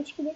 etkili.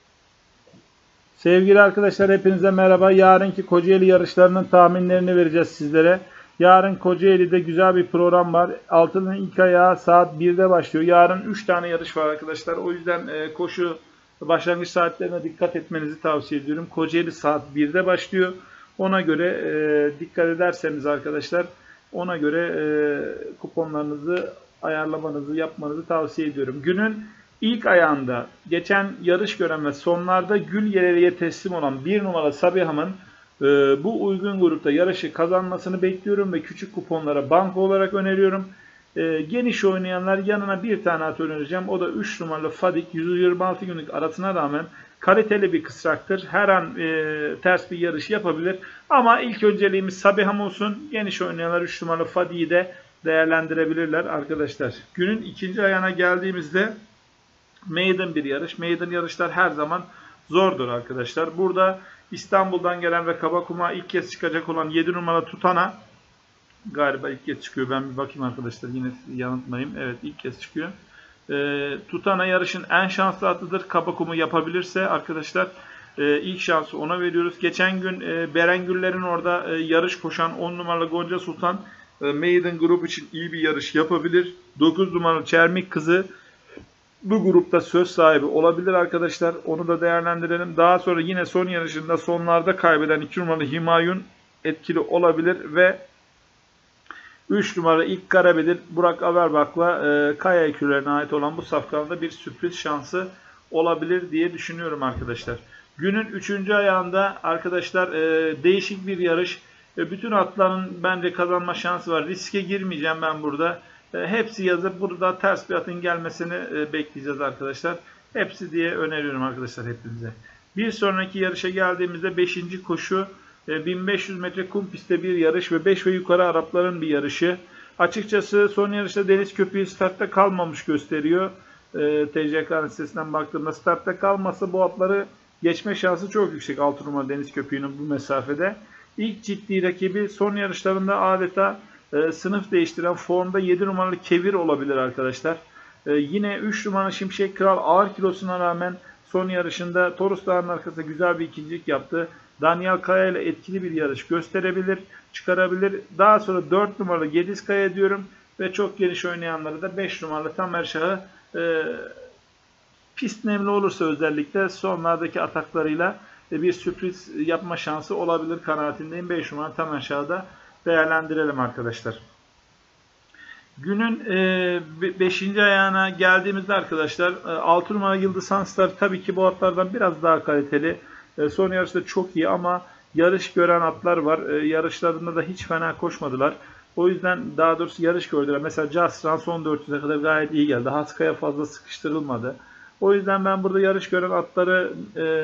Sevgili arkadaşlar hepinize merhaba. Yarınki Kocaeli yarışlarının tahminlerini vereceğiz sizlere. Yarın Kocaeli'de güzel bir program var. Altının ilk ayağı saat 1'de başlıyor. Yarın 3 tane yarış var arkadaşlar. O yüzden koşu başlangıç saatlerine dikkat etmenizi tavsiye ediyorum. Kocaeli saat 1'de başlıyor. Ona göre dikkat ederseniz arkadaşlar, ona göre kuponlarınızı ayarlamanızı yapmanızı tavsiye ediyorum. Günün İlk ayağında geçen yarış gören ve sonlarda Gülyere'ye teslim olan 1 numara Sabiha'nın bu uygun grupta yarışı kazanmasını bekliyorum ve küçük kuponlara banko olarak öneriyorum. Geniş oynayanlar yanına bir tane at önereceğim. O da 3 numaralı Fadik. 126 günlük arasına rağmen kaliteli bir kısraktır. Her an ters bir yarış yapabilir. Ama ilk önceliğimiz Sabiha'm olsun. Geniş oynayanlar 3 numaralı Fadik'i de değerlendirebilirler arkadaşlar. Günün ikinci ayağına geldiğimizde maiden bir yarış. Maiden yarışlar her zaman zordur arkadaşlar. Burada İstanbul'dan gelen ve Kabakuma ilk kez çıkacak olan 7 numara Tutana, galiba ilk kez çıkıyor. Ben bir bakayım arkadaşlar, yine yanıltmayayım. Evet, ilk kez çıkıyor. Tutana yarışın en şanslı atıdır. Kabakumu yapabilirse arkadaşlar ilk şansı ona veriyoruz. Geçen gün Berengüller'in orada yarış koşan 10 numaralı Gonca Sultan maiden grup için iyi bir yarış yapabilir. 9 numaralı Çermik Kızı bu grupta söz sahibi olabilir arkadaşlar. Onu da değerlendirelim. Daha sonra yine son yarışında sonlarda kaybeden 2 numaralı Himayun etkili olabilir ve 3 numara ilk Karabedir Burak Averbak'la Kaya ekürlerine ait olan bu safkanada bir sürpriz şansı olabilir diye düşünüyorum arkadaşlar. Günün 3. ayağında arkadaşlar değişik bir yarış. Bütün atların bence kazanma şansı var. Riske girmeyeceğim ben burada. Hepsi yazıp burada ters bir atın gelmesini bekleyeceğiz arkadaşlar. Hepsi diye öneriyorum arkadaşlar hepinize. Bir sonraki yarışa geldiğimizde 5. koşu 1500 metre kum pistte bir yarış ve 5 ve yukarı Arapların bir yarışı. Açıkçası son yarışta Deniz Köpüğü startta kalmamış gösteriyor. TCK listesinden baktığımda startta kalmasa bu atları geçme şansı çok yüksek 6 numara Deniz Köpüğü'nün bu mesafede. İlk ciddi rakibi son yarışlarında adeta sınıf değiştiren formda 7 numaralı Kevir olabilir arkadaşlar. Yine 3 numaralı Şimşek Kral ağır kilosuna rağmen son yarışında Torus Dağı'nın arkasında güzel bir ikincilik yaptı. Daniel Kaya ile etkili bir yarış gösterebilir, çıkarabilir. Daha sonra 4 numaralı Gediz Kaya diyorum ve çok geniş oynayanları da 5 numaralı Tamer Şah'ı pist nemli olursa özellikle sonlardaki ataklarıyla bir sürpriz yapma şansı olabilir kanaatindeyim. 5 numaralı Tamer Şah'ı da değerlendirelim arkadaşlar. Günün 5. ayağına geldiğimizde arkadaşlar 6 numara Yıldız Hanslar tabii ki bu atlardan biraz daha kaliteli. Son yarışta çok iyi ama yarış gören atlar var. Yarışlarında da hiç fena koşmadılar. O yüzden daha doğrusu yarış gördüler. Mesela Jasran son 400'e kadar gayet iyi geldi. Haskaya fazla sıkıştırılmadı. O yüzden ben burada yarış gören atları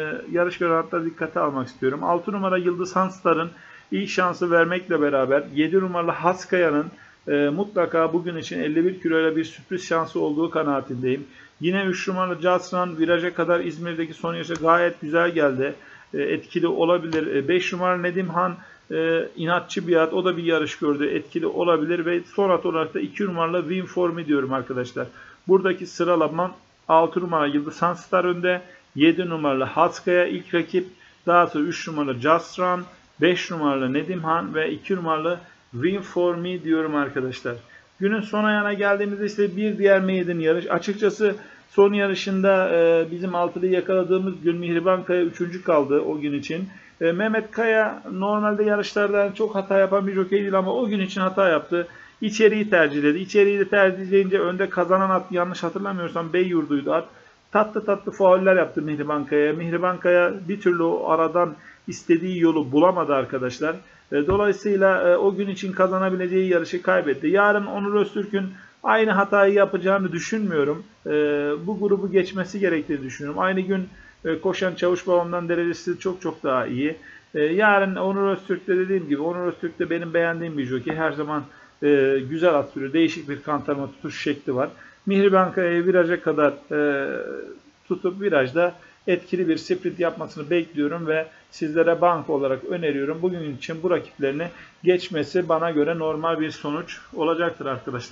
dikkate almak istiyorum. 6 numara Yıldız Hanslar'ın İlk şansı vermekle beraber 7 numaralı Haskaya'nın mutlaka bugün için 51 kiloyla bir sürpriz şansı olduğu kanaatindeyim. Yine 3 numaralı Jasran viraja kadar İzmir'deki son yarışa gayet güzel geldi. Etkili olabilir. 5 numaralı Nedim Han inatçı bir at. O da bir yarış gördü. Etkili olabilir ve son at olarak da 2 numaralı Win For Me diyorum arkadaşlar. Buradaki sıralamam 6 numaralı Yıldız Hanstar önde. 7 numaralı Haskaya ilk rakip. Daha sonra 3 numaralı Jasran, 5 numaralı Nedim Han ve 2 numaralı Win For Me diyorum arkadaşlar. Günün son ayağına geldiğimizde ise bir diğer maiden yarış. Açıkçası son yarışında bizim altılıyı yakaladığımız gün Mihriban Kaya 3. kaldı o gün için. Mehmet Kaya normalde yarışlardan çok hata yapan bir jokey değil ama o gün için hata yaptı. İçeriği tercihledi. İçeriği de tercihleyince önde kazanan at, yanlış hatırlamıyorsam Beyyurdu'ydu at. Tatlı tatlı fauller yaptı Mihriban Kaya'ya. Mihriban Kaya bir türlü o aradan istediği yolu bulamadı arkadaşlar. Dolayısıyla o gün için kazanabileceği yarışı kaybetti. Yarın Onur Öztürk'ün aynı hatayı yapacağını düşünmüyorum. Bu grubu geçmesi gerektiğini düşünüyorum. Aynı gün koşan Çavuş Babam'dan derecesi çok daha iyi. Yarın Onur Öztürk'te dediğim gibi, Onur Öztürk'te benim beğendiğim bir jockey. Her zaman güzel at sürüyor. Değişik bir kantarma tutuş şekli var. Mihriban Kaya'yı viraja kadar tutup virajda etkili bir sprint yapmasını bekliyorum ve sizlere banko olarak öneriyorum. Bugün için bu rakiplerini geçmesi bana göre normal bir sonuç olacaktır arkadaşlar.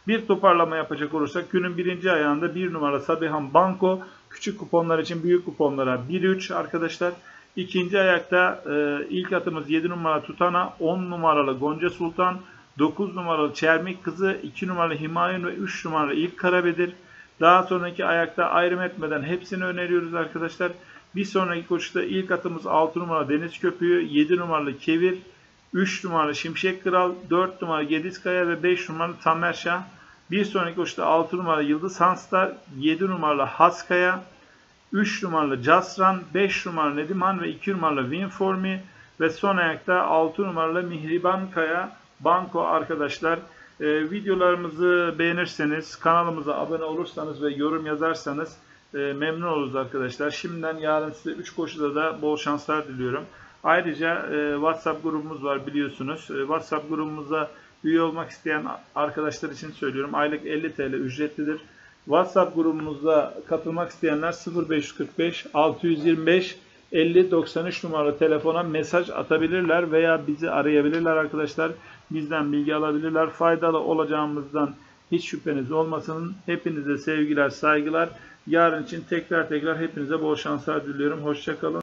Bir toparlama yapacak olursak günün birinci ayağında 1 numara Sabihan Banko, küçük kuponlar için büyük kuponlara 1-3 arkadaşlar. İkinci ayakta ilk atımız 7 numara Tutana, 10 numaralı Gonca Sultan, 9 numaralı Çermik Kızı, 2 numaralı Himayun ve 3 numaralı İlk Karabedir. Daha sonraki ayakta ayrım etmeden hepsini öneriyoruz arkadaşlar. Bir sonraki koşuda ilk atımız 6 numara Deniz Köpüğü, 7 numaralı Kevir, 3 numaralı Şimşek Kral, 4 numaralı Gedizkaya ve 5 numaralı Tamerşah. Bir sonraki koşuda 6 numaralı Yıldız Hanstar, 7 numaralı Haskaya, 3 numaralı Casran, 5 numaralı Nediman ve 2 numaralı Winformi ve son ayakta 6 numaralı Mihriban Kaya Banko arkadaşlar. Videolarımızı beğenirseniz, kanalımıza abone olursanız ve yorum yazarsanız memnun oluruz arkadaşlar. Şimdiden yarın size 3 koşuda da bol şanslar diliyorum. Ayrıca WhatsApp grubumuz var biliyorsunuz. WhatsApp grubumuza üye olmak isteyen arkadaşlar için söylüyorum. Aylık 50 TL ücretlidir. WhatsApp grubumuza katılmak isteyenler 0545 625 50 93 numaralı telefona mesaj atabilirler veya bizi arayabilirler arkadaşlar. Bizden bilgi alabilirler. Faydalı olacağımızdan hiç şüpheniz olmasın. Hepinize sevgiler, saygılar. Yarın için tekrar hepinize bol şanslar diliyorum. Hoşça kalın.